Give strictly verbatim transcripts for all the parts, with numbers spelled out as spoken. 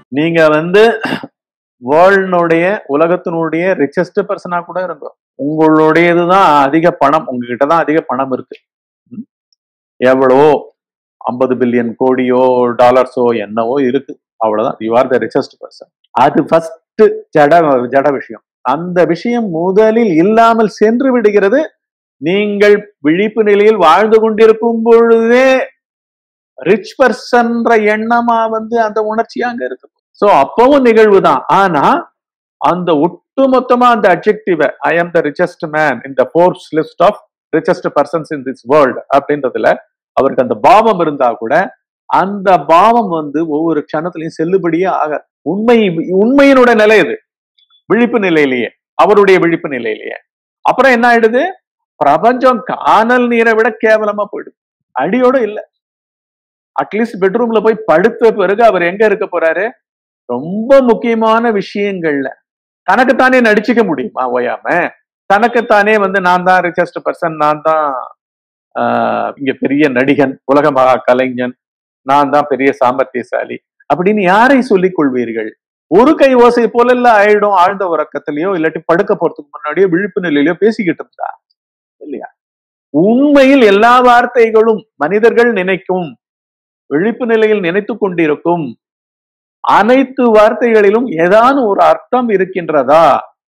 நீங்க வந்து வேர்ல்டுனுடைய உலகத்தினுடைய ரிச்சஸ்ட் பர்சனா கூட இருக்கும், உங்களுடையதுதான் அதிக பணம், உங்ககிட்ட தான் அதிக பணம் இருக்கு. எவ்வளவோ ஐம்பது பில்லியன் கோடியோ டாலர்ஸோ என்னவோ இருக்கு, அவ்வளவுதான். You are the richest person. அது ஃபர்ஸ்ட் ஜட ஜட விஷயம். அந்த விஷயம் முதலில் இல்லாமல் சென்று விடுகிறது. நீங்கள் விழிப்பு நிலையில் வாழ்ந்து கொண்டிருக்கும் பொழுதே ரிச் பர்சன்ற எண்ணமா வந்து அந்த உணர்ச்சி அங்க இருக்கு. சோ அப்பவும் நிகழ்வு தான். ஆனா அந்த ஒட்டு மொத்தமா அந்த adjective I am the richest man in the Forbes list of richest persons in this world அப்படின்றதுல அவருக்கு அந்த பாவம் இருந்தா கூட அந்த பாவம் வந்து ஒவ்வொரு க்ஷணத்திலையும் செல்லுபடியே ஆகாது. உண்மை உண்மையினுடைய நிலை இது, விழிப்பு நிலையிலேயே, அவருடைய விழிப்பு நிலையிலேயே. அப்புறம் என்ன ஆயிடுது, பிரபஞ்சம் காணல் நீரை விட கேவலமா போயிடுது, அடியோட இல்ல. அட்லீஸ்ட் பெட்ரூம்ல போய் படுத்த பிறகு அவர் எங்க இருக்க போறாரு, ரொம்ப முக்கியமான விஷயங்கள்ல தனக்குத்தானே நடிச்சுக்க முடியுமா ஓயாம? தனக்குத்தானே வந்து நான் தான் ரிச்சஸ்ட் பர்சன், நான் தான் ஆஹ் இங்க பெரிய நடிகன், உலக மகா கலைஞன், நான் தான் பெரிய சாமர்த்தியசாலி அப்படின்னு யாரை சொல்லிக் கொள்வீர்கள்? ஒரு கை ஓசை போல எல்லாம் ஆயிடும். ஆழ்ந்த உறக்கத்திலேயோ இல்லாட்டி படுக்க போறதுக்கு முன்னாடியோ விழிப்பு நிலையிலயோ பேசிக்கிட்டு இருந்தா இல்லையா? உண்மையில் எல்லா வார்த்தைகளும் மனிதர்கள் நினைக்கும், விழிப்பு நிலையில் நினைத்து கொண்டிருக்கும் அனைத்து வார்த்தைகளிலும் ஏதான ஒரு அர்த்தம் இருக்கின்றதா?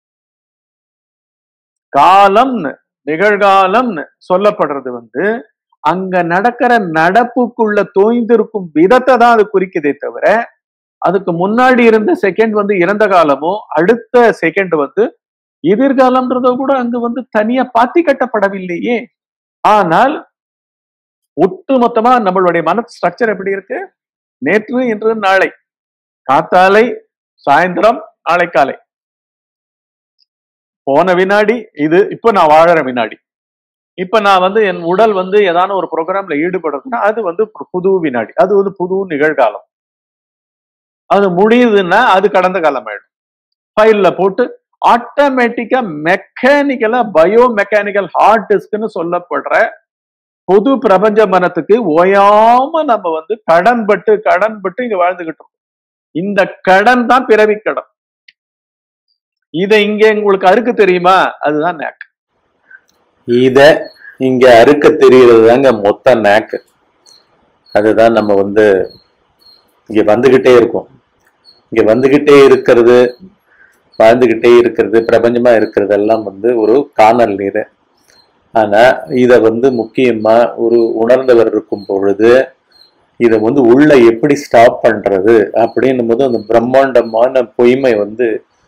காலம் நிகழ்காலம் சொல்லப்படுறது வந்து அங்க நடக்கிற நடப்புக்குள்ள தோய்ந்திருக்கும் விதத்தை தான் அது குறிக்குதே தவிர, அதுக்கு முன்னாடி இருந்த செகண்ட் வந்து இறந்த காலமோ அடுத்த செகண்ட் வந்து எதிர்காலம்ன்றத கூட அங்கு வந்து தனியா பாத்தி கட்டப்படவில்லையே. ஆனால் ஒட்டு மொத்தமா நம்மளுடைய மன ஸ்ட்ரக்சர் எப்படி இருக்கு, நேற்று இன்று நாளை, காத்தாலை சாயந்தரம் நாளை காலை, போன வினாடி இது, இப்ப நான் வாழற வினாடி. இப்ப நான் வந்து என் உடல் வந்து ஏதான ஒரு ப்ரோக்ராம்ல ஈடுபடுறதுன்னா அது வந்து புது வினாடி, அது வந்து புது நிகழ்காலம். அது முடியுதுன்னா அது கடந்த காலம் ஆயிடும். ஃபைல்ல போட்டு ஆட்டோமேட்டிக்கா மெக்கானிக்கலா பயோ மெக்கானிக்கல் ஹார்ட் டிஸ்க்னு சொல்லப்படுற பொது பிரபஞ்ச மனத்துக்கு ஓயாம நம்ம வந்து கடன் பட்டு கடன் பட்டு இங்க வாழ்ந்துகிட்டு இருக்கோம். இந்த கடன் தான் பிறவி கடன். இத இங்க உங்களுக்கு அறுக்க தெரியுமா? அதுதான் நேக். இத இங்க அறுக்க தெரிகிறது தாங்க மொத்த நேக்கு. அதுதான் நம்ம வந்து இங்க வந்துகிட்டே இருக்கோம். இங்க வந்துகிட்டே இருக்கிறது, வாழ்ந்துகிட்டே இருக்கிறது, பிரபஞ்சமா இருக்கிறது எல்லாம் வந்து ஒரு காணல் நீர். ஆனா இத வந்து முக்கியமா ஒரு உணர்ந்தவர் இருக்கும் பொழுது இதை வந்து உள்ள எப்படி ஸ்டாப் பண்றது அப்படின்னும் போது அந்த பிரம்மாண்டமான பொய்மை வந்து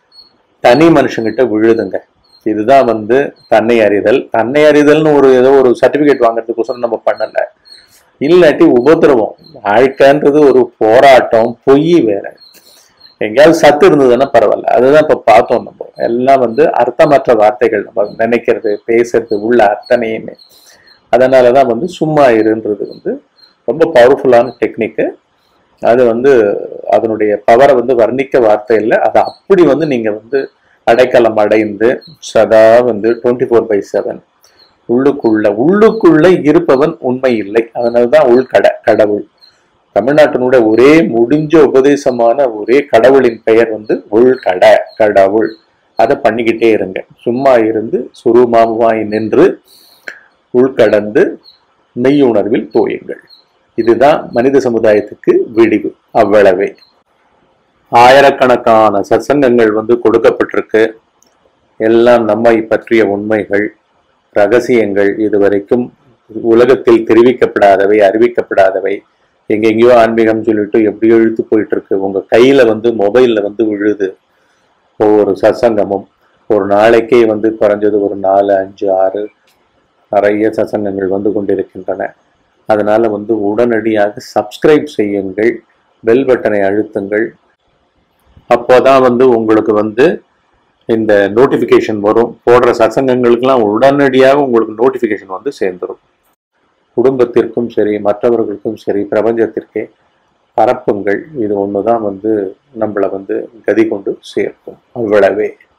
தனி மனுஷங்கிட்ட விழுதுங்க. இதுதான் வந்து தன்னை அறிதல். தன்னை அறிதல்னு ஒரு ஏதோ ஒரு சர்டிபிகேட் வாங்குறதுக்கோசரம் நம்ம பண்ணல. இல்லாட்டி உபத்திரவம். வாழ்க்கைன்றது ஒரு போராட்டம், பொய் வேற. எங்கேயாவது சத்து இருந்ததுன்னா பரவாயில்ல. அதுதான் இப்ப பார்த்தோம். நம்ம எல்லாம் வந்து அர்த்தமற்ற வார்த்தைகள், நம்ம நினைக்கிறது பேசுறது உள்ள அத்தனையுமே. அதனாலதான் வந்து சும்மா இருன்றது வந்து ரொம்ப பவர்ஃபுல்லான டெக்னிக்கு. அது வந்து அதனுடைய பவரை வந்து வர்ணிக்க வார்த்தை இல்லை. அதை அப்படி வந்து நீங்க வந்து அடைக்கலம் அடைந்து சதா வந்து டுவெண்ட்டி ஃபோர் பை செவன் உள்ளுக்குள்ள உள்ளுக்குள்ள இருப்பவன் உண்மை இல்லை. அதனாலதான் உள்கட கடவுள். தமிழ்நாட்டினுடைய ஒரே முடிஞ்ச உபதேசமான ஒரே கடவுளின் பெயர் வந்து உள்கட கடவுள். அதை பண்ணிக்கிட்டே இருங்க. சும்மா இருந்து சுரூபமாய் நின்று உள்கடந்து மெய்யுணர்வில் தோயுங்கள். இதுதான் மனித சமுதாயத்துக்கு விடிவு. அவ்வளவே. ஆயிரக்கணக்கான சத்சங்கங்கள் வந்து கொடுக்கப்பட்டிருக்கு. எல்லாம் நம்மை பற்றிய உண்மைகள், ரகசியங்கள், இதுவரைக்கும் உலகத்தில் தெரிவிக்கப்படாதவை, அறிவிக்கப்படாதவை, எங்கெங்கயோ ஆன்மீகம் சொல்லிட்டு எப்படியோ இழுத்து போயிட்டு இருக்கு. உங்க கையில வந்து மொபைல்ல வந்து விழுது ஒவ்வொரு சத்சங்கமும். ஒரு நாளைக்கே வந்து குறைஞ்சது ஒரு நாலு அஞ்சு ஆறு நிறைய சத்சங்கங்கள் வந்து கொண்டிருக்கின்றன. அதனால வந்து உடனடியாக சப்ஸ்கிரைப் செய்யுங்கள், பெல் பட்டனை அழுத்துங்கள். அப்போதான் வந்து உங்களுக்கு வந்து இந்த நோட்டிஃபிகேஷன் வரும். போடுற சத்சங்கங்களுக்கெல்லாம் உடனடியாக உங்களுக்கு நோட்டிஃபிகேஷன் வந்து சேர்ந்துடும். குடும்பத்திற்கும் சரி, மற்றவர்களுக்கும் சரி, பிரபஞ்சத்திற்கே பரப்புங்கள். இது ஒண்ணுதான் வந்து நம்மளை வந்து கதி கொண்டு சேர்க்கும். அவ்வளவே.